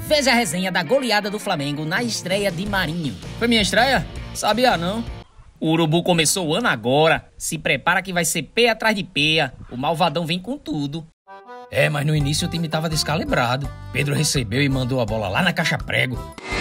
veja a resenha da goleada do Flamengo na estreia de Marinho. Foi minha estreia? Sabia não. O Urubu começou o ano agora. Se prepara que vai ser peia atrás de peia. O malvadão vem com tudo. Mas no início o time tava descalibrado. Pedro recebeu e mandou a bola lá na caixa prego.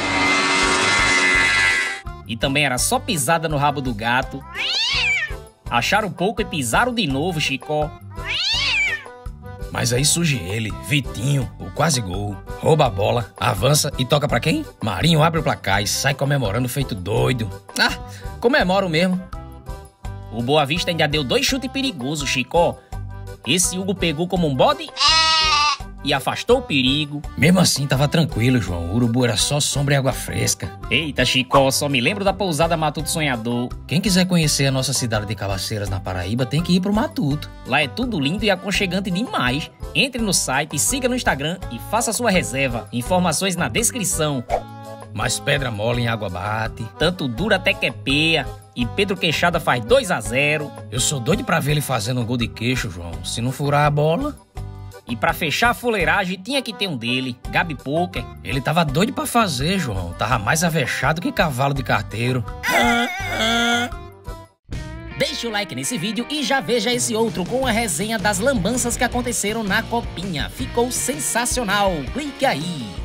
E também era só pisada no rabo do gato. Acharam pouco e pisaram de novo, Chicó. Mas aí surge ele, Vitinho, o quase gol. Rouba a bola, avança e toca pra quem? Marinho abre o placar e sai comemorando feito doido. Comemoro mesmo. O Boa Vista ainda deu 2 chutes perigosos, Chicó. Esse Hugo pegou como um bode e afastou o perigo. Mesmo assim tava tranquilo, João. O Urubu era só sombra e água fresca. Eita, Chicó, só me lembro da pousada Matuto Sonhador. Quem quiser conhecer a nossa cidade de Cabaceiras, na Paraíba, tem que ir pro Matuto. Lá é tudo lindo e aconchegante demais. Entre no site, siga no Instagram e faça sua reserva. Informações na descrição. Mas pedra mole em água bate. Tanto dura até que é peia. E Pedro Queixada faz 2-0. Eu sou doido pra ver ele fazendo um gol de queixo, João. Se não furar a bola... E pra fechar a fuleiragem, tinha que ter um dele, Gabi Poker. Ele tava doido pra fazer, João. Tava mais avexado que cavalo de carteiro. Deixe o like nesse vídeo e já veja esse outro com a resenha das lambanças que aconteceram na Copinha. Ficou sensacional. Clique aí.